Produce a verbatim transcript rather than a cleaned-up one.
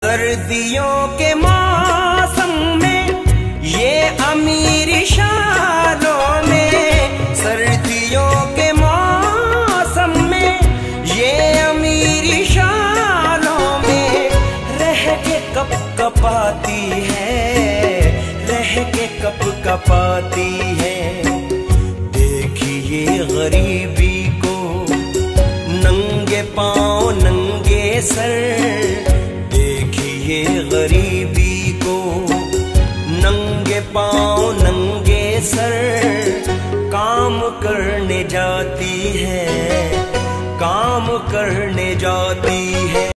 सर्दियों के मौसम में ये अमीर शालों में, सर्दियों के मौसम में ये अमीर शालों में रह के कप कपाती है, रह के कप कपाती है। देखिए गरीबी